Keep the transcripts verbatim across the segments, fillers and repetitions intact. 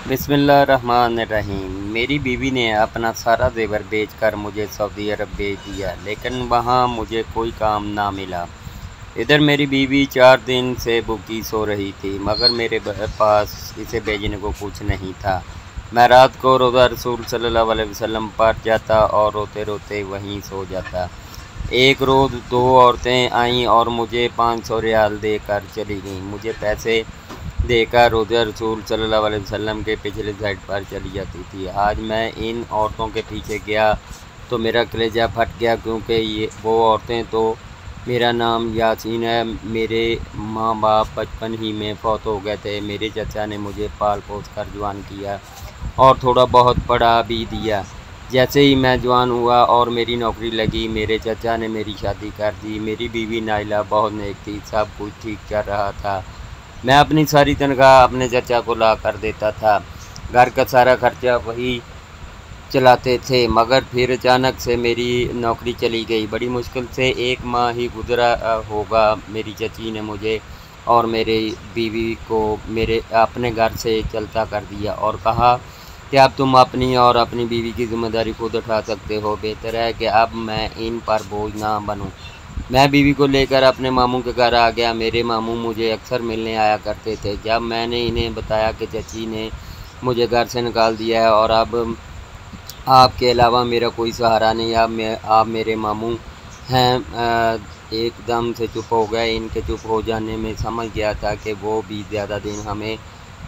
बिस्मिल्लाहिर्रहमानिर्रहीम। मेरी बीवी ने अपना सारा जेवर बेचकर मुझे सऊदी अरब भेज दिया, लेकिन वहाँ मुझे कोई काम ना मिला। इधर मेरी बीवी चार दिन से भूखी सो रही थी, मगर मेरे पास इसे भेजने को कुछ नहीं था। मैं रात को रोज़ा रसूल सल्लल्लाहु अलैहि वसल्लम पर जाता और रोते रोते वहीं सो जाता। एक रोज़ दो औरतें आईं और मुझे पाँच सौ रियाल दे कर चली गईं। मुझे पैसे देकर रोज़ा रसूल सल्लल्लाहु अलैहि वसल्लम के पिछले साइड पर चली जाती थी। आज मैं इन औरतों के पीछे गया तो मेरा कलेजा फट गया, क्योंकि ये वो औरतें तो मेरा नाम यासीन है। मेरे माँ बाप बचपन ही में फौत हो गए थे। मेरे चाचा ने मुझे पाल पोस कर जवान किया और थोड़ा बहुत पढ़ा भी दिया। जैसे ही मैं जवान हुआ और मेरी नौकरी लगी, मेरे चाचा ने मेरी शादी कर दी। मेरी बीवी नाइला बहुत नेक थी, सब कुछ ठीक चल रहा था। मैं अपनी सारी तनख्वाह अपने चाचा को ला कर देता था। घर का सारा खर्चा वही चलाते थे, मगर फिर अचानक से मेरी नौकरी चली गई। बड़ी मुश्किल से एक माह ही गुजरा होगा, मेरी चाची ने मुझे और मेरे बीवी को मेरे अपने घर से चलता कर दिया और कहा कि अब तुम अपनी और अपनी बीवी की जिम्मेदारी खुद उठा सकते हो। बेहतर है कि अब मैं इन पर बोझ ना बनूं। मैं बीवी को लेकर अपने मामू के घर आ गया। मेरे मामू मुझे अक्सर मिलने आया करते थे। जब मैंने इन्हें बताया कि चाची ने मुझे घर से निकाल दिया है और अब आपके अलावा मेरा कोई सहारा नहीं, अब मैं आप मेरे मामू हैं, एकदम से चुप हो गए। इनके चुप हो जाने में समझ गया था कि वो भी ज़्यादा दिन हमें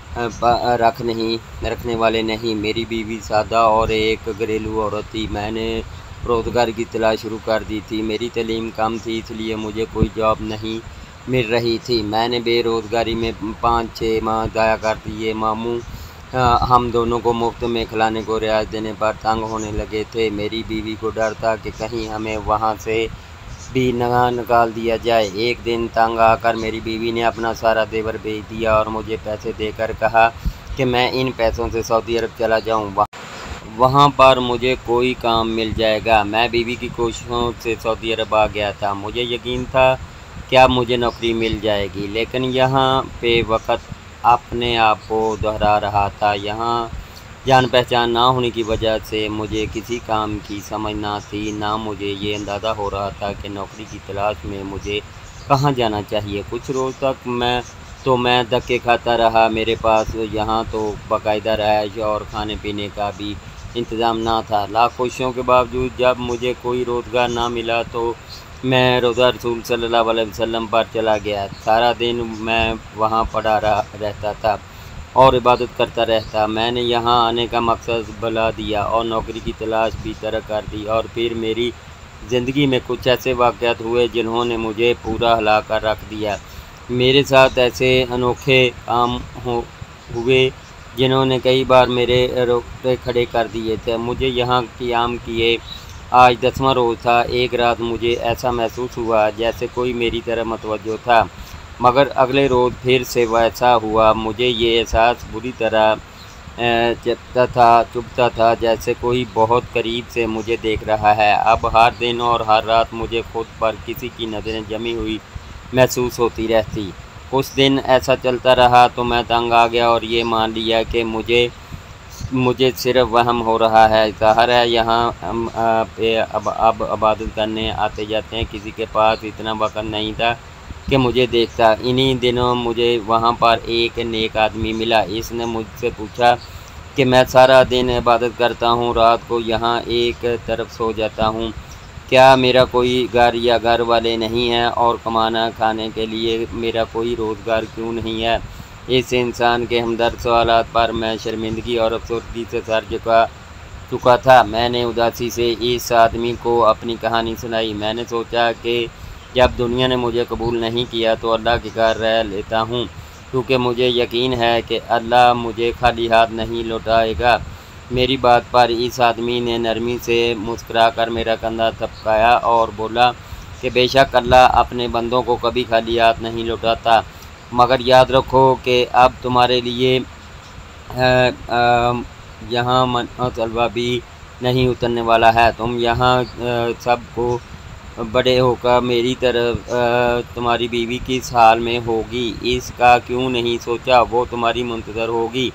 रख नहीं रखने वाले नहीं। मेरी बीवी सादा और एक घरेलू औरत थी। मैंने रोज़गार की तलाश शुरू कर दी थी। मेरी तालीम कम थी, इसलिए मुझे कोई जॉब नहीं मिल रही थी। मैंने बेरोज़गारी में पाँच छः माह ज़ाया कर दिए। मामू हम दोनों को मुफ्त में खिलाने को रियायत देने पर तंग होने लगे थे। मेरी बीवी को डर था कि कहीं हमें वहाँ से भी ना निकाल दिया जाए। एक दिन तंग आकर मेरी बीवी ने अपना सारा जेवर बेच दिया और मुझे पैसे देकर कहा कि मैं इन पैसों से सऊदी अरब चला जाऊँ, वहाँ पर मुझे कोई काम मिल जाएगा। मैं बीवी की कोशिशों से सऊदी अरब आ गया था। मुझे यकीन था कि अब मुझे नौकरी मिल जाएगी, लेकिन यहाँ पे वक्त अपने आप को दोहरा रहा था। यहाँ जान पहचान ना होने की वजह से मुझे किसी काम की समझ ना थी, ना मुझे ये अंदाज़ा हो रहा था कि नौकरी की तलाश में मुझे कहाँ जाना चाहिए। कुछ रोज़ तक मैं तो मैं धक्के खाता रहा। मेरे पास यहाँ तो बाकायदा रहायश और खाने पीने का भी इंतज़ाम ना था। लाख कोशिशों के बावजूद जब मुझे कोई रोज़गार ना मिला तो मैं रोज़ा रसूल सल्लल्लाहु अलैहि वसल्लम पर चला गया। सारा दिन मैं वहाँ पड़ा रहा रहता था और इबादत करता रहता। मैंने यहाँ आने का मकसद भुला दिया और नौकरी की तलाश भी तरक कर दी। और फिर मेरी ज़िंदगी में कुछ ऐसे वाक़यात हुए जिन्होंने मुझे पूरा हिला कर रख दिया। मेरे साथ ऐसे अनोखे काम हो हुए जिन्होंने कई बार मेरे रोंगटे खड़े कर दिए थे। मुझे यहाँ क़याम किए आज दसवां रोज़ था। एक रात मुझे ऐसा महसूस हुआ जैसे कोई मेरी तरफ मतवज्जो था, मगर अगले रोज़ फिर से वैसा हुआ। मुझे ये एहसास बुरी तरह चुभता था चुभता था जैसे कोई बहुत करीब से मुझे देख रहा है। अब हर दिन और हर रात मुझे खुद पर किसी की नज़रें जमी हुई महसूस होती रहती। कुछ दिन ऐसा चलता रहा तो मैं तंग आ गया और ये मान लिया कि मुझे मुझे सिर्फ वहम हो रहा है। ज़ाहिर है यहाँ हम पे अब अब इबादत करने आते जाते हैं। किसी के पास इतना वक़्त नहीं था कि मुझे देखता। इन्हीं दिनों मुझे वहाँ पर एक नेक आदमी मिला। इसने मुझसे पूछा कि मैं सारा दिन इबादत करता हूँ, रात को यहाँ एक तरफ सो जाता हूँ, क्या मेरा कोई घर या घर वाले नहीं हैं और कमाना खाने के लिए मेरा कोई रोज़गार क्यों नहीं है? इस इंसान के हमदर्द सवालात पर मैं शर्मिंदगी और अफसोसगी से सर झुका चुका था। मैंने उदासी से इस आदमी को अपनी कहानी सुनाई। मैंने सोचा कि जब दुनिया ने मुझे कबूल नहीं किया तो अल्लाह के घर रह लेता हूँ, क्योंकि मुझे यकीन है कि अल्लाह मुझे खाली हाथ नहीं लौटाएगा। मेरी बात पर इस आदमी ने नरमी से मुस्कुराकर मेरा कंधा थपकाया और बोला कि बेशक अल्लाह अपने बंदों को कभी खाली हाथ नहीं लौटाता, मगर याद रखो कि अब तुम्हारे लिए यहाँ मन्नत तलबा भी नहीं उतरने वाला है। तुम यहाँ सबको बड़े होकर मेरी तरफ तुम्हारी बीवी किस हाल में होगी, इसका क्यों नहीं सोचा? वो तुम्हारी मुंतज़र होगी।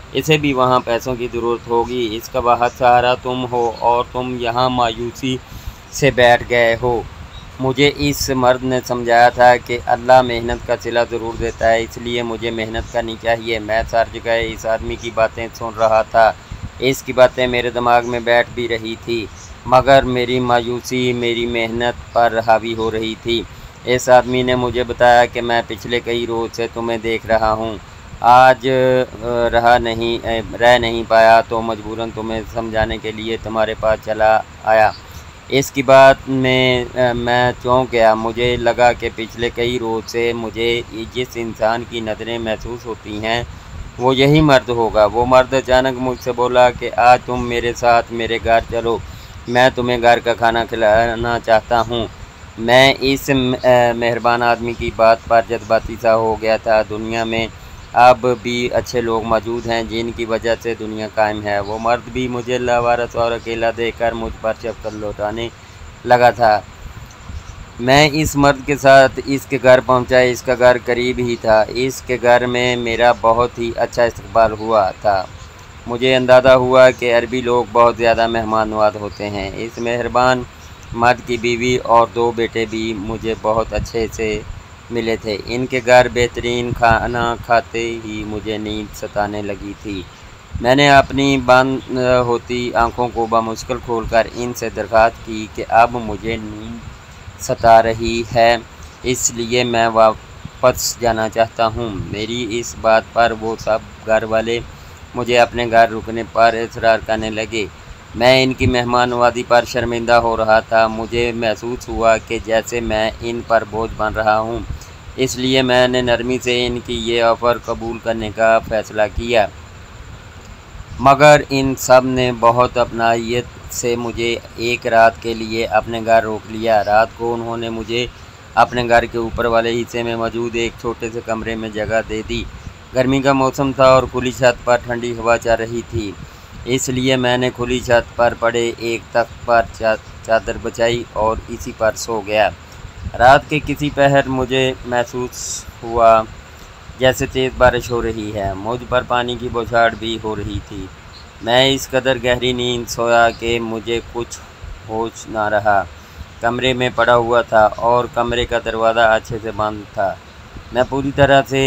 اسے بھی وہاں پیسوں کی ضرورت ہوگی، اس کا واحد سہارا تم ہو اور تم یہاں مایوسی سے بیٹھ گئے ہو۔ مجھے اس مرد نے سمجھایا تھا کہ اللہ محنت کا صلہ ضرور دیتا ہے، اس لیے مجھے محنت کرنی چاہیے۔ میں سر جگہ اس آدمی کی باتیں سن رہا تھا، اس کی باتیں میرے دماغ میں بیٹھ بھی رہی تھی، مگر میری مایوسی میری محنت پر حاوی ہو رہی تھی۔ اس آدمی نے مجھے بتایا کہ میں پچھلے کئی روز سے تمہیں دیکھ رہا ہوں، آج رہا نہیں رہ نہیں پایا تو مجبوراً تمہیں سمجھانے کے لیے تمہارے پاس چلا آیا۔ اس کی بات میں میں چونک گیا، مجھے لگا کہ پچھلے کئی روز سے مجھے جس انسان کی نظریں محسوس ہوتی ہیں وہ یہی مرد ہوگا۔ وہ مرد اچانک مجھ سے بولا کہ آج تم میرے ساتھ میرے گھر چلو، میں تمہیں گھر کا کھانا کھلانا چاہتا ہوں۔ میں اس مہربان آدمی کی بات پر جذباتی سا ہو گیا تھا۔ دنیا میں اب بھی اچھے لوگ موجود ہیں جن کی وجہ سے دنیا قائم ہے۔ وہ مرد بھی مجھے لاوارث اور اکیلا دیکھ کر مجھ پر شفقت لوٹانے لگا تھا۔ میں اس مرد کے ساتھ اس کے گھر پہنچا، اس کا گھر قریب ہی تھا۔ اس کے گھر میں میرا بہت ہی اچھا استقبال ہوا تھا۔ مجھے اندازہ ہوا کہ عربی لوگ بہت زیادہ مہمان نواز ہوتے ہیں۔ اس مہربان مرد کی بیوی اور دو بیٹے بھی مجھے بہت اچھے سے ملے تھے۔ ان کے گھر بہترین کھانا کھاتے ہی مجھے نیند ستانے لگی تھی۔ میں نے اپنی بند ہوتی آنکھوں کو بمشکل کھول کر ان سے درخواست کی کہ اب مجھے نیند ستا رہی ہے، اس لیے میں واپس جانا چاہتا ہوں۔ میری اس بات پر وہ سب گھر والے مجھے اپنے گھر رکنے پر اصرار کرنے لگے۔ میں ان کی مہمان نوازی پر شرمندہ ہو رہا تھا۔ مجھے محسوس ہوا کہ جیسے میں ان پر بوجھ بن رہا ہوں، اس لیے میں نے نرمی سے ان کی یہ آفر قبول کرنے کا فیصلہ کیا، مگر ان سب نے بہت اپنائیت سے مجھے ایک رات کے لیے اپنے گھر روک لیا۔ رات کو انہوں نے مجھے اپنے گھر کے اوپر والے حصے میں موجود ایک چھوٹے سے کمرے میں جگہ دے دی۔ گرمی کا موسم تھا اور کھلی چھت پر ٹھنڈی ہوا چل رہی تھی، اس لیے میں نے کھلی چھت پر پڑے ایک تخت پر چادر بچھائی اور اسی پر سو گیا۔ رات کے کسی پہر مجھے محسوس ہوا جیسے تیز بارش ہو رہی ہے، مجھ پر پانی کی بوچھاڑ بھی ہو رہی تھی۔ میں اس قدر گہری نیند سویا کہ مجھے کچھ ہوش نہ رہا۔ کمرے میں پڑا ہوا تھا اور کمرے کا دروازہ اچھے سے بند تھا۔ میں پوری طرح سے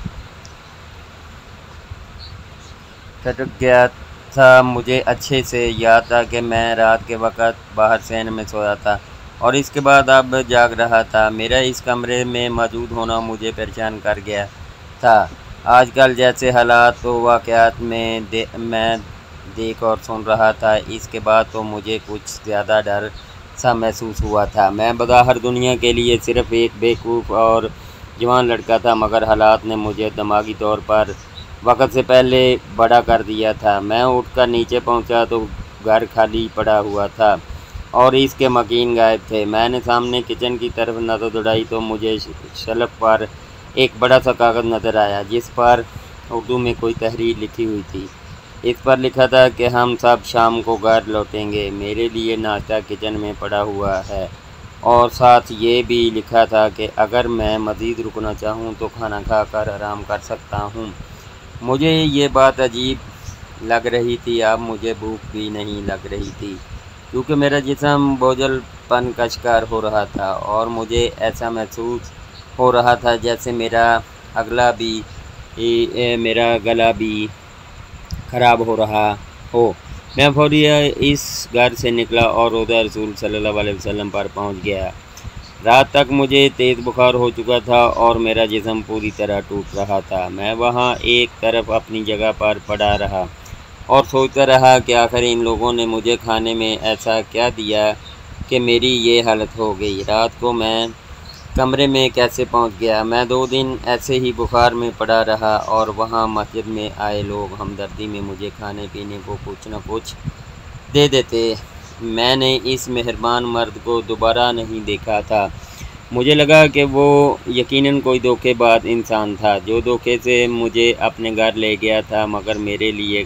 ٹھٹک گیا تھا۔ مجھے اچھے سے یاد تھا کہ میں رات کے وقت باہر صحن میں سویا تھا اور اس کے بعد اب جاگ رہا تھا۔ میرا اس کمرے میں موجود ہونا مجھے پریشان کر گیا تھا۔ آج کل جیسے حالات و واقعات میں دے میں دیکھ اور سن رہا تھا، اس کے بعد تو مجھے کچھ زیادہ ڈر سا محسوس ہوا تھا۔ میں بظاہر دنیا کے لیے صرف ایک بیوقوف اور جوان لڑکا تھا، مگر حالات نے مجھے دماغی طور پر وقت سے پہلے بڑا کر دیا تھا۔ میں اٹھ کر نیچے پہنچا تو گھر خالی پڑا ہوا تھا اور اس کے مکین غائب تھے۔ میں نے سامنے کچن کی طرف نظر دوڑائی تو مجھے شیلف پر ایک بڑا سا کاغذ نظر آیا جس پر اردو میں کوئی تحریر لکھی ہوئی تھی۔ اس پر لکھا تھا کہ ہم سب شام کو گھر لوٹیں گے، میرے لیے ناشتہ کچن میں پڑا ہوا ہے، اور ساتھ یہ بھی لکھا تھا کہ اگر میں مزید رکنا چاہوں تو کھانا کھا کر آرام کر سکتا ہوں۔ مجھے یہ بات عجیب لگ رہی تھی۔ اب مجھے بھوک بھی نہیں لگ رہی تھی کیونکہ میرا جسم بوجھل پن کا شکار ہو رہا تھا اور مجھے ایسا محسوس ہو رہا تھا جیسے میرا اگلا بھی میرا گلا بھی خراب ہو رہا ہو۔ میں فوری اس گھر سے نکلا اور روضہ رسول صلی اللہ علیہ وسلم پر پہنچ گیا۔ رات تک مجھے تیز بخار ہو چکا تھا اور میرا جسم پوری طرح ٹوٹ رہا تھا۔ میں وہاں ایک طرف اپنی جگہ پر پڑا رہا اور سوچتا رہا کہ آخر ان لوگوں نے مجھے کھانے میں ایسا کیا دیا کہ میری یہ حالت ہو گئی۔ رات کو میں کمرے میں کیسے پہنچ گیا؟ میں دو دن ایسے ہی بخار میں پڑا رہا اور وہاں مسجد میں آئے لوگ ہمدردی میں مجھے کھانے پینے کو کچھ نہ کچھ دے دیتے۔ میں نے اس مہربان مرد کو دوبارہ نہیں دیکھا تھا۔ مجھے لگا کہ وہ یقیناً کوئی دھوکے باز انسان تھا جو دھوکے سے مجھے اپنے گھر لے گیا تھا، مگر میرے لیے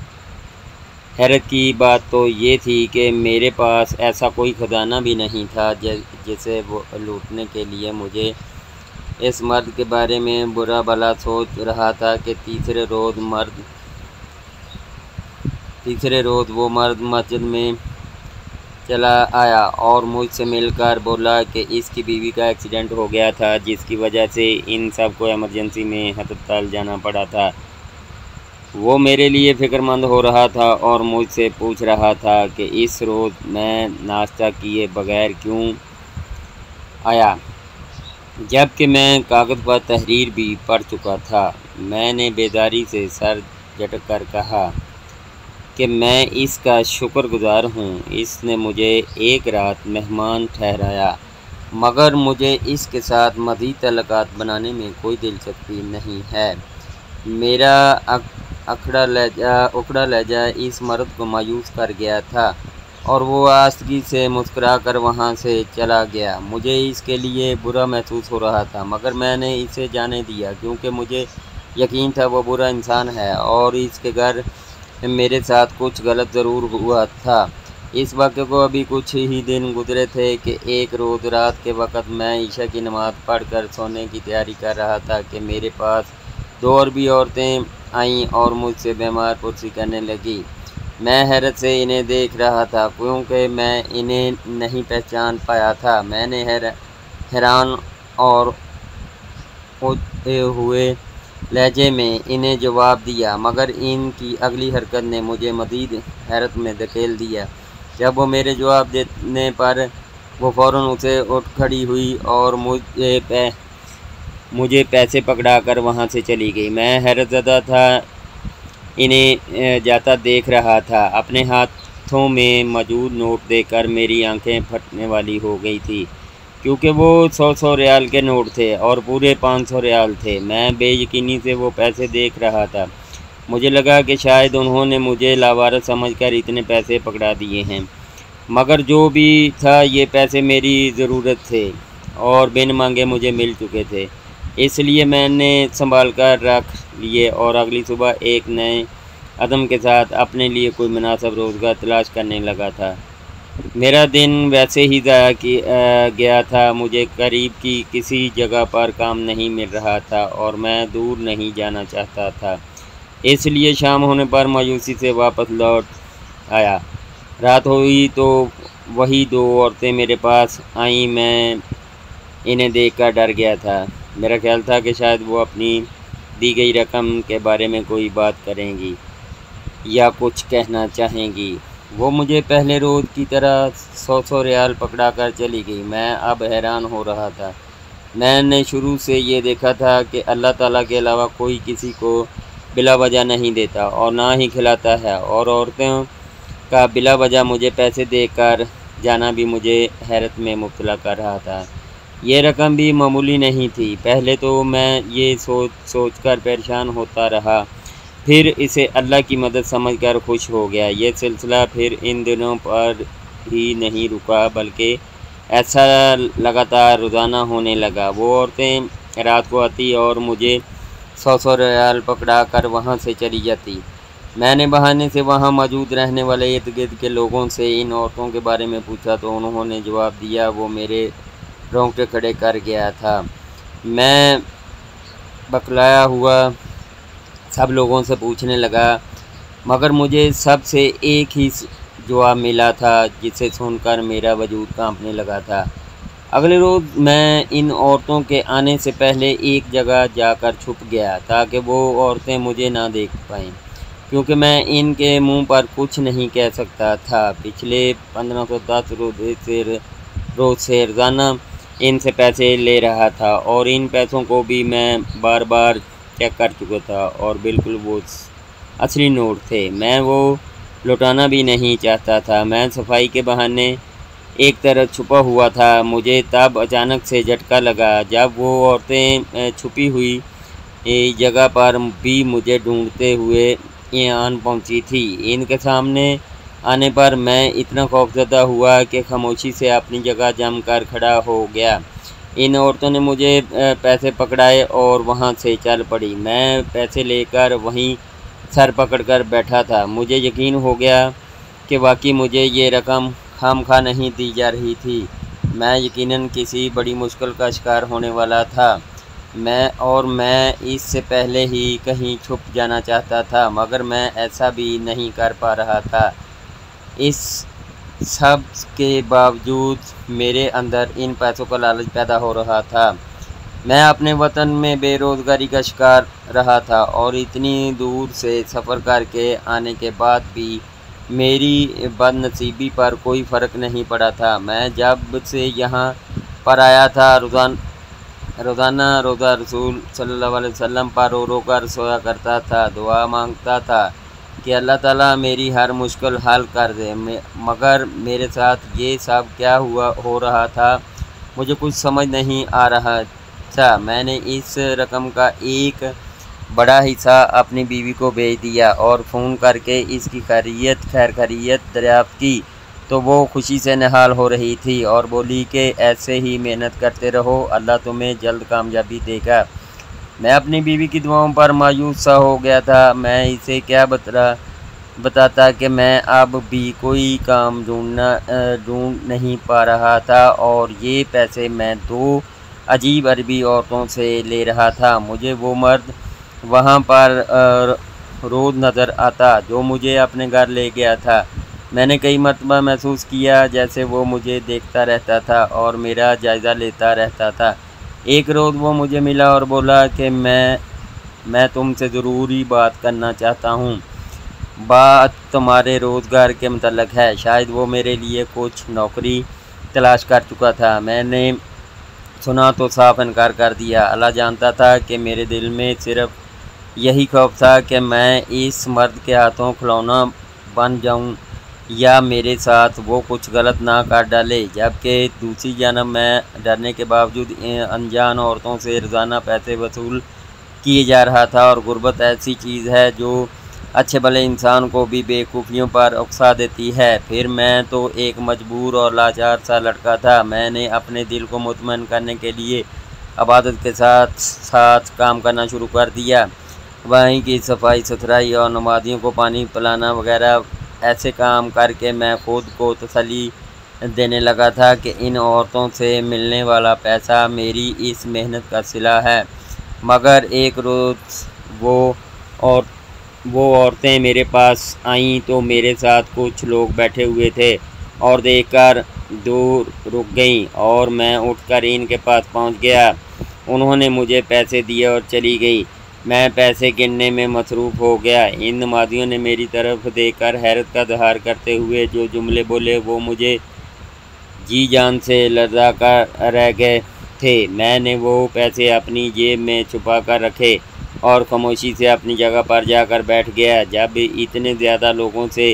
حیرت کی بات تو یہ تھی کہ میرے پاس ایسا کوئی خزانہ بھی نہیں تھا جسے وہ لوٹنے کے لیے مجھے اس مرد کے بارے میں برا بھلا سوچ رہا تھا کہ تیسرے روز مرد तीसरे रोज़ वो मर्द मस्जिद में चला आया और मुझसे मिलकर बोला कि इसकी बीवी का एक्सीडेंट हो गया था, जिसकी वजह से इन सब को इमरजेंसी में अस्पताल जाना पड़ा था। वो मेरे लिए फ़िक्रमंद हो रहा था और मुझसे पूछ रहा था कि इस रोज़ मैं नाश्ता किए बगैर क्यों आया, जबकि मैं कागज़ पर तहरीर भी पढ़ चुका था। मैंने बेदारी से सर झटक कर कहा कि मैं इसका शुक्रगुज़ार हूँ, इसने मुझे एक रात मेहमान ठहराया, मगर मुझे इसके साथ मज़ीद तल्लुकात बनाने में कोई दिलचस्पी नहीं है। मेरा अखड़ा लहजा उखड़ा लहजा इस मर्द को मायूस कर गया था और वो आस्तगी से मुस्कुरा कर वहाँ से चला गया। मुझे इसके लिए बुरा महसूस हो रहा था, मगर मैंने इसे जाने दिया क्योंकि मुझे यकीन था वो बुरा इंसान है और इसके घर मेरे साथ कुछ गलत ज़रूर हुआ था। इस वाक़े को अभी कुछ ही दिन गुजरे थे कि एक रोज़ रात के वक़्त मैं ईशा की नमाज़ पढ़कर सोने की तैयारी कर रहा था कि मेरे पास दो और भी औरतें आईं और मुझसे बीमार पुरसी करने लगी। मैं हैरत से इन्हें देख रहा था क्योंकि मैं इन्हें नहीं पहचान पाया था। मैंने हैर हैरान और होते हुए लहजे में इन्हें जवाब दिया, मगर इनकी अगली हरकत ने मुझे मज़ीद हैरत में धकेल दिया। जब वो मेरे जवाब देने पर वो फ़ौरन उसे उठ खड़ी हुई और मुझे पै मुझे पैसे पकड़ाकर वहाँ से चली गई। मैं हैरतज़दा था, इन्हें जाता देख रहा था। अपने हाथों में मौजूद नोट देखकर मेरी आंखें फटने वाली हो गई थी, क्योंकि वो सौ सौ रियाल के नोट थे और पूरे पाँच सौ रियाल थे। मैं बेयकीनी से वो पैसे देख रहा था। मुझे लगा कि शायद उन्होंने मुझे लावारिस समझकर इतने पैसे पकड़ा दिए हैं, मगर जो भी था ये पैसे मेरी ज़रूरत थे और बिन मांगे मुझे मिल चुके थे, इसलिए मैंने संभाल कर रख लिए और अगली सुबह एक नए अदम के साथ अपने लिए कोई मुनासिब रोज़गार तलाश करने लगा था। मेरा दिन वैसे ही ज़ाया की गया था। मुझे करीब की किसी जगह पर काम नहीं मिल रहा था और मैं दूर नहीं जाना चाहता था, इसलिए शाम होने पर मायूसी से वापस लौट आया। रात हुई तो वही दो औरतें मेरे पास आईं। मैं इन्हें देखकर डर गया था। मेरा ख्याल था कि शायद वो अपनी दी गई रकम के बारे में कोई बात करेंगी या कुछ कहना चाहेंगी। वो मुझे पहले रोज़ की तरह सौ सौ रियाल पकड़ा कर चली गई। मैं अब हैरान हो रहा था। मैंने शुरू से ये देखा था कि अल्लाह ताला के अलावा कोई किसी को बिला वजह नहीं देता और ना ही खिलाता है, और औरतों का बिला वजह मुझे पैसे देकर जाना भी मुझे हैरत में मुब्तला कर रहा था। ये रकम भी मामूली नहीं थी। पहले तो मैं ये सोच सोच कर परेशान होता रहा, फिर इसे अल्लाह की मदद समझकर खुश हो गया। ये सिलसिला फिर इन दिनों पर ही नहीं रुका, बल्कि ऐसा लगातार रोज़ाना होने लगा। वो औरतें रात को आती और मुझे सौ सौ रियाल पकड़ा कर वहाँ से चली जाती। मैंने बहाने से वहाँ मौजूद रहने वाले इर्द गिर्द के लोगों से इन औरतों के बारे में पूछा तो उन्होंने जवाब दिया वो मेरे रोंगटे खड़े कर गया था। मैं बकलाया हुआ सब लोगों से पूछने लगा, मगर मुझे सब से एक ही जवाब मिला था, जिसे सुनकर मेरा वजूद कांपने लगा था। अगले रोज़ मैं इन औरतों के आने से पहले एक जगह जाकर छुप गया ताकि वो औरतें मुझे ना देख पाएँ, क्योंकि मैं इनके मुंह पर कुछ नहीं कह सकता था। पिछले पंद्रह सौ दस रोज़ से रोज़ से रोज़ाना इनसे पैसे ले रहा था और इन पैसों को भी मैं बार बार चेक कर चुका था और बिल्कुल वो असली नोट थे। मैं वो लौटाना भी नहीं चाहता था। मैं सफाई के बहाने एक तरफ छुपा हुआ था। मुझे तब अचानक से झटका लगा जब वो औरतें छुपी हुई जगह पर भी मुझे ढूंढते हुए आन पहुंची थी। इनके सामने आने पर मैं इतना खौफजदा हुआ कि खामोशी से अपनी जगह जम कर खड़ा हो गया। इन औरतों ने मुझे पैसे पकड़ाए और वहां से चल पड़ी। मैं पैसे लेकर वहीं सर पकड़कर बैठा था। मुझे यकीन हो गया कि वाकई मुझे ये रकम खामखा नहीं दी जा रही थी। मैं यकीनन किसी बड़ी मुश्किल का शिकार होने वाला था। میں اور میں اس سے پہلے ہی کہیں چھپ جانا چاہتا تھا، مگر میں ایسا بھی نہیں کر پا رہا تھا۔ اس سب کے باوجود میرے اندر ان پیسوں کا لالچ پیدا ہو رہا تھا۔ میں اپنے وطن میں بے روزگاری کا شکار رہا تھا اور اتنی دور سے سفر کر کے آنے کے بعد بھی میری بد نصیبی پر کوئی فرق نہیں پڑا تھا۔ میں جب سے یہاں پر آیا تھا روزانہ روزانہ روزہ رسول صلی اللہ علیہ وسلم پر رو رو کر سویا کرتا تھا، دعا مانگتا تھا کہ اللہ تعالیٰ میری ہر مشکل حل کر دے، مگر میرے ساتھ یہ سب کیا ہوا ہو رہا تھا مجھے کچھ سمجھ نہیں آ رہا تھا۔ میں نے اس رقم کا ایک بڑا حصہ اپنی بیوی کو بھیج دیا اور فون کر کے اس کی خیریت خیر خیریت دریافت کی تو وہ خوشی سے نہال ہو رہی تھی اور بولی کہ ایسے ہی محنت کرتے رہو، اللہ تمہیں جلد کامیابی دے گا۔ میں اپنی بیوی کی دعاؤں پر مایوس سا ہو گیا تھا۔ میں اسے کیا بتا بتاتا کہ میں اب بھی کوئی کام ڈھونڈنا ڈھونڈ نہیں پا رہا تھا اور یہ پیسے میں دو عجیب عربی عورتوں سے لے رہا تھا۔ مجھے وہ مرد وہاں پر روز نظر آتا جو مجھے اپنے گھر لے گیا تھا۔ میں نے کئی مرتبہ محسوس کیا جیسے وہ مجھے دیکھتا رہتا تھا اور میرا جائزہ لیتا رہتا تھا۔ ایک روز وہ مجھے ملا اور بولا کہ میں میں تم سے ضروری بات کرنا چاہتا ہوں۔ بات تمہارے روزگار کے متعلق ہے۔ شاید وہ میرے لیے کچھ نوکری تلاش کر چکا تھا۔ میں نے سنا تو صاف انکار کر دیا۔ اللہ جانتا تھا کہ میرے دل میں صرف یہی خوف تھا کہ میں اس مرد کے ہاتھوں کھلونا بن جاؤں یا میرے ساتھ وہ کچھ غلط نہ کر ڈالے، جبکہ دوسری جانب میں ڈرنے کے باوجود انجان عورتوں سے روزانہ پیسے وصول کیے جا رہا تھا۔ اور غربت ایسی چیز ہے جو اچھے بھلے انسان کو بھی بے وقوفیوں پر اکسا دیتی ہے۔ پھر میں تو ایک مجبور اور لاچار سا لڑکا تھا۔ میں نے اپنے دل کو مطمئن کرنے کے لیے عبادت کے ساتھ ساتھ کام کرنا شروع کر دیا۔ وہیں کی صفائی ستھرائی اور نمازیوں کو پانی پلانا وغیرہ ایسے کام کر کے میں خود کو تسلی دینے لگا تھا کہ ان عورتوں سے ملنے والا پیسہ میری اس محنت کا صلہ ہے۔ مگر ایک روز وہ اور وہ عورتیں میرے پاس آئیں تو میرے ساتھ کچھ لوگ بیٹھے ہوئے تھے اور دیکھ کر دور رک گئیں اور میں اٹھ کر ان کے پاس پہنچ گیا۔ انہوں نے مجھے پیسے دیے اور چلی گئیں۔ میں پیسے گننے میں مصروف ہو گیا۔ ان نمازیوں نے میری طرف دیکھ کر حیرت کا اظہار کرتے ہوئے جو جملے بولے وہ مجھے جی جان سے لرزا کر رہ گئے تھے۔ میں نے وہ پیسے اپنی جیب میں چھپا کر رکھے اور خاموشی سے اپنی جگہ پر جا کر بیٹھ گیا۔ جب اتنے زیادہ لوگوں سے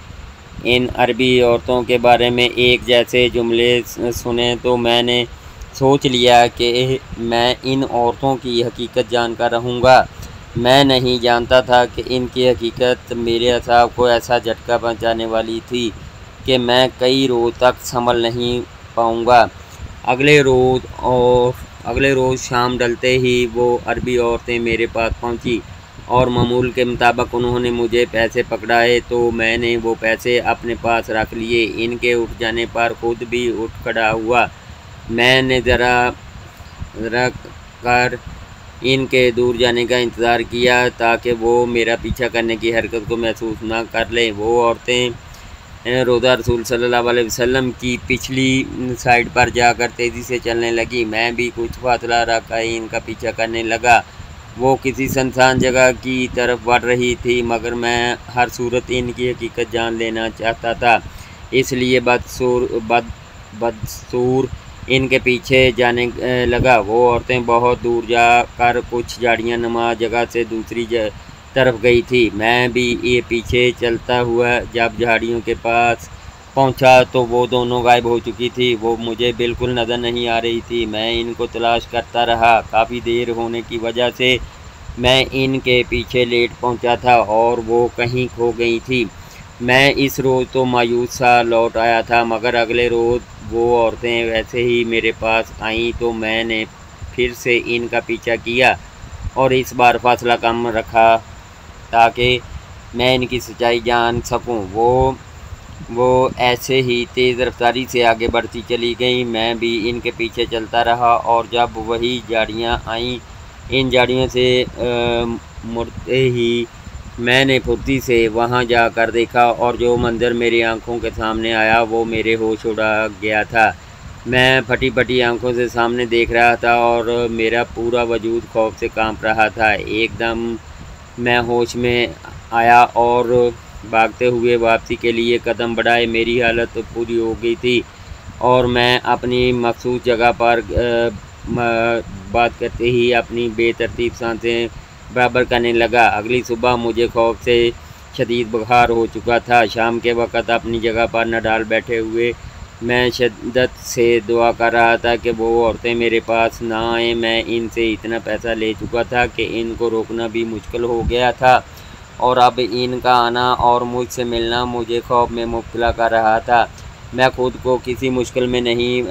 ان عربی عورتوں کے بارے میں ایک جیسے جملے سنے تو میں نے سوچ لیا کہ میں ان عورتوں کی حقیقت جان کر رہوں گا۔ میں نہیں جانتا تھا کہ ان کی حقیقت میرے اعصاب کو ایسا جھٹکا پہنچانے والی تھی کہ میں کئی روز تک سنبھل نہیں پاؤں گا۔ اگلے روز اور اگلے روز شام ڈلتے ہی وہ عربی عورتیں میرے پاس پہنچی اور معمول کے مطابق انہوں نے مجھے پیسے پکڑائے تو میں نے وہ پیسے اپنے پاس رکھ لیے۔ ان کے اٹھ جانے پر خود بھی اٹھ کھڑا ہوا۔ میں نے ذرا ذرا کر ان کے دور جانے کا انتظار کیا تاکہ وہ میرا پیچھا کرنے کی حرکت کو محسوس نہ کر لیں۔ وہ عورتیں روضہ رسول صلی اللہ علیہ وسلم کی پچھلی سائڈ پر جا کر تیزی سے چلنے لگی۔ میں بھی کچھ فاصلہ رکھ کر ان کا پیچھا کرنے لگا۔ وہ کسی سنسان جگہ کی طرف بڑھ رہی تھی، مگر میں ہر صورت ان کی حقیقت جان لینا چاہتا تھا، اس لیے بدسور بد بدسور ان کے پیچھے جانے لگا۔ وہ عورتیں بہت دور جا کر کچھ جھاڑیاں نما جگہ سے دوسری طرف گئی تھی۔ میں بھی یہ پیچھے چلتا ہوا جب جھاڑیوں کے پاس پہنچا تو وہ دونوں غائب ہو چکی تھی۔ وہ مجھے بالکل نظر نہیں آ رہی تھی۔ میں ان کو تلاش کرتا رہا۔ کافی دیر ہونے کی وجہ سے میں ان کے پیچھے لیٹ پہنچا تھا اور وہ کہیں کھو گئی تھی۔ میں اس روز تو مایوس سا لوٹ آیا تھا، مگر اگلے روز وہ عورتیں ویسے ہی میرے پاس آئیں تو میں نے پھر سے ان کا پیچھا کیا اور اس بار فاصلہ کم رکھا تاکہ میں ان کی سچائی جان سکوں۔ وہ وہ ایسے ہی تیز رفتاری سے آگے بڑھتی چلی گئیں۔ میں بھی ان کے پیچھے چلتا رہا اور جب وہی جھاڑیاں آئیں، ان جھاڑیوں سے مڑتے ہی میں نے پھرتی سے وہاں جا کر دیکھا، اور جو منظر میری آنکھوں کے سامنے آیا وہ میرے ہوش اڑا گیا تھا۔ میں پھٹی پھٹی آنکھوں سے سامنے دیکھ رہا تھا اور میرا پورا وجود خوف سے کانپ رہا تھا۔ ایک دم میں ہوش میں آیا اور بھاگتے ہوئے واپسی کے لیے قدم بڑھائے۔ میری حالت پوری ہو گئی تھی اور میں اپنی مخصوص جگہ پر بات کرتے ہی اپنی بے ترتیب سانسیں برابر کرنے لگا۔ اگلی صبح مجھے خوف سے شدید بخار ہو چکا تھا۔ شام کے وقت اپنی جگہ پر نڈال بیٹھے ہوئے میں شدت سے دعا کر رہا تھا کہ وہ عورتیں میرے پاس نہ آئیں۔ میں ان سے اتنا پیسہ لے چکا تھا کہ ان کو روکنا بھی مشکل ہو گیا تھا، اور اب ان کا آنا اور مجھ سے ملنا مجھے خوف میں مبتلا کر رہا تھا۔ میں خود کو کسی مشکل میں نہیں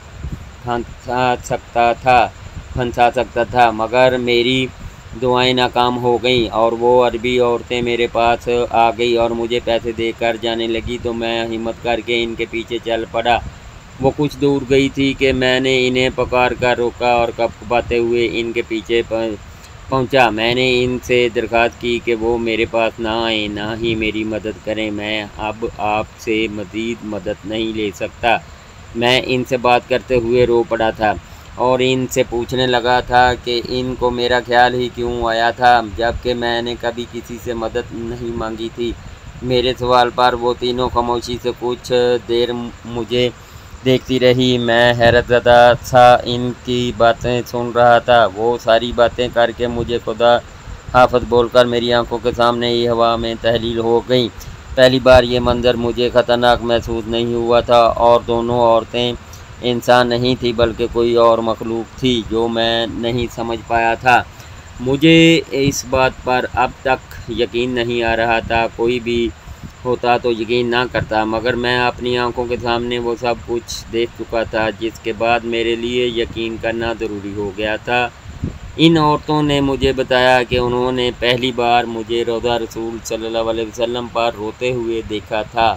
پھنسا سکتا تھا پھنسا سکتا تھا مگر میری دعائیں ناکام ہو گئیں اور وہ عربی عورتیں میرے پاس آ گئی اور مجھے پیسے دے کر جانے لگی تو میں ہمت کر کے ان کے پیچھے چل پڑا۔ وہ کچھ دور گئی تھی کہ میں نے انہیں پکار کر روکا اور کپکپاتے ہوئے ان کے پیچھے پہنچا۔ میں نے ان سے درخواست کی کہ وہ میرے پاس نہ آئیں، نہ ہی میری مدد کریں۔ میں اب آپ سے مزید مدد نہیں لے سکتا۔ میں ان سے بات کرتے ہوئے رو پڑا تھا اور ان سے پوچھنے لگا تھا کہ ان کو میرا خیال ہی کیوں آیا تھا، جبکہ میں نے کبھی کسی سے مدد نہیں مانگی تھی۔ میرے سوال پر وہ تینوں خاموشی سے کچھ دیر مجھے دیکھتی رہی۔ میں حیرت زدہ سا ان کی باتیں سن رہا تھا۔ وہ ساری باتیں کر کے مجھے خدا حافظ بول کر میری آنکھوں کے سامنے ہی ہوا میں تحلیل ہو گئیں۔ پہلی بار یہ منظر مجھے خطرناک محسوس نہیں ہوا تھا، اور دونوں عورتیں انسان نہیں تھی بلکہ کوئی اور مخلوق تھی جو میں نہیں سمجھ پایا تھا۔ مجھے اس بات پر اب تک یقین نہیں آ رہا تھا۔ کوئی بھی ہوتا تو یقین نہ کرتا، مگر میں اپنی آنکھوں کے سامنے وہ سب کچھ دیکھ چکا تھا جس کے بعد میرے لیے یقین کرنا ضروری ہو گیا تھا۔ ان عورتوں نے مجھے بتایا کہ انہوں نے پہلی بار مجھے روضہ رسول صلی اللہ علیہ وسلم پر روتے ہوئے دیکھا تھا۔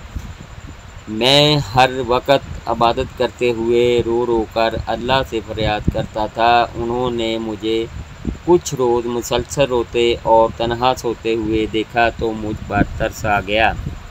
میں ہر وقت عبادت کرتے ہوئے رو رو کر اللہ سے فریاد کرتا تھا۔ انہوں نے مجھے کچھ روز مسلسل روتے اور تنہا سوتے ہوئے دیکھا تو مجھ پر ترس آ گیا۔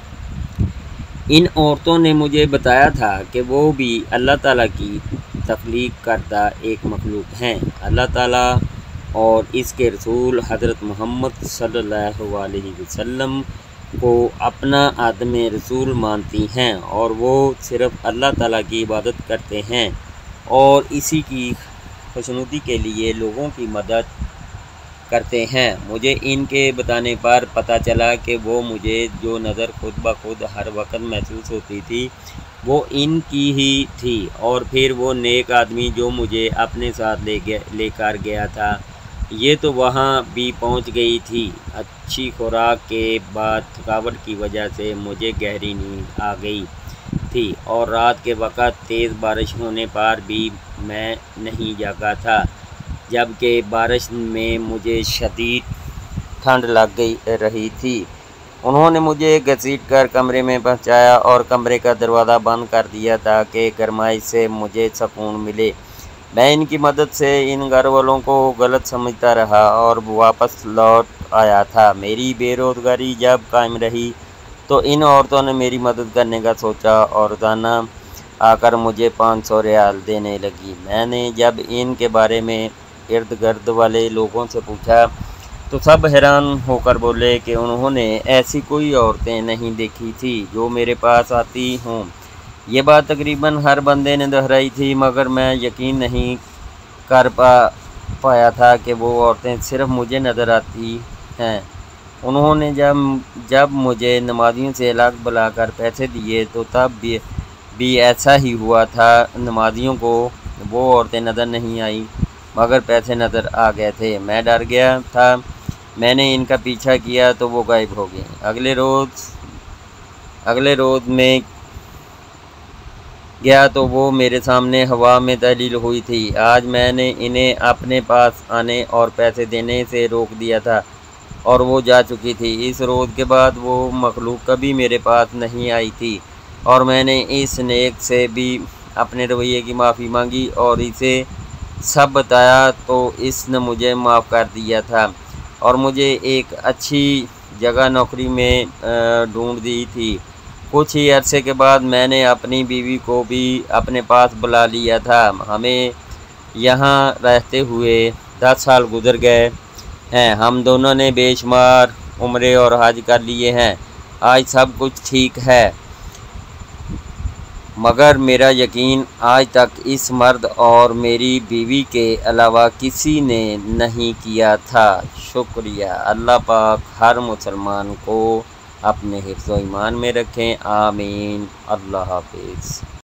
ان عورتوں نے مجھے بتایا تھا کہ وہ بھی اللہ تعالیٰ کی تخلیق کردہ ایک مخلوق ہیں۔ اللہ تعالیٰ اور اس کے رسول حضرت محمد صلی اللہ علیہ وسلم کو اپنا آدم رسول مانتی ہیں، اور وہ صرف اللہ تعالیٰ کی عبادت کرتے ہیں اور اسی کی خوشنودی کے لیے لوگوں کی مدد کرتے ہیں۔ مجھے ان کے بتانے پر پتہ چلا کہ وہ مجھے جو نظر خود بخود ہر وقت محسوس ہوتی تھی وہ ان کی ہی تھی، اور پھر وہ نیک آدمی جو مجھے اپنے ساتھ لے گیا لے کر گیا تھا یہ تو وہاں بھی پہنچ گئی تھی۔ اچھی خوراک کے بعد تھکاوٹ کی وجہ سے مجھے گہری نیند آ گئی تھی، اور رات کے وقت تیز بارش ہونے پر بھی میں نہیں جاگا تھا، جبکہ بارش میں مجھے شدید ٹھنڈ لگ گئی رہی تھی۔ انہوں نے مجھے گھسیٹ کر کمرے میں پہنچایا اور کمرے کا دروازہ بند کر دیا تاکہ گرمائش سے مجھے سکون ملے۔ میں ان کی مدد سے ان گھر والوں کو غلط سمجھتا رہا اور واپس لوٹ آیا تھا۔ میری بے روزگاری جب قائم رہی تو ان عورتوں نے میری مدد کرنے کا سوچا اور روزانہ آ کر مجھے پانچ سو ریال دینے لگی۔ میں نے جب ان کے بارے میں ارد گرد والے لوگوں سے پوچھا تو سب حیران ہو کر بولے کہ انہوں نے ایسی کوئی عورتیں نہیں دیکھی تھی جو میرے پاس آتی ہوں۔ یہ بات تقریباً ہر بندے نے دہرائی تھی، مگر میں یقین نہیں کر پا پایا تھا کہ وہ عورتیں صرف مجھے نظر آتی ہیں۔ انہوں نے جب جب مجھے نمازیوں سے الگ بلا کر پیسے دیے تو تب بھی بھی ایسا ہی ہوا تھا۔ نمازیوں کو وہ عورتیں نظر نہیں آئیں مگر پیسے نظر آ گئے تھے۔ میں ڈر گیا تھا۔ میں نے ان کا پیچھا کیا تو وہ غائب ہو گئے۔ اگلے روز اگلے روز میں گیا تو وہ میرے سامنے ہوا میں تحلیل ہوئی تھی۔ آج میں نے انہیں اپنے پاس آنے اور پیسے دینے سے روک دیا تھا اور وہ جا چکی تھی۔ اس روز کے بعد وہ مخلوق کبھی میرے پاس نہیں آئی تھی۔ اور میں نے اس نیک سے بھی اپنے رویے کی معافی مانگی اور اسے سب بتایا تو اس نے مجھے معاف کر دیا تھا اور مجھے ایک اچھی جگہ نوکری میں ڈھونڈ دی تھی۔ کچھ ہی عرصے کے بعد میں نے اپنی بیوی کو بھی اپنے پاس بلا لیا تھا۔ ہمیں یہاں رہتے ہوئے دس سال گزر گئے ہیں۔ ہم دونوں نے بے شمار عمرے اور حج کر لیے ہیں۔ آج سب کچھ ٹھیک ہے، مگر میرا یقین آج تک اس مرد اور میری بیوی کے علاوہ کسی نے نہیں کیا تھا۔ شکریہ۔ اللہ پاک ہر مسلمان کو اپنے حفظ و ایمان میں رکھیں، آمین۔ اللہ حافظ۔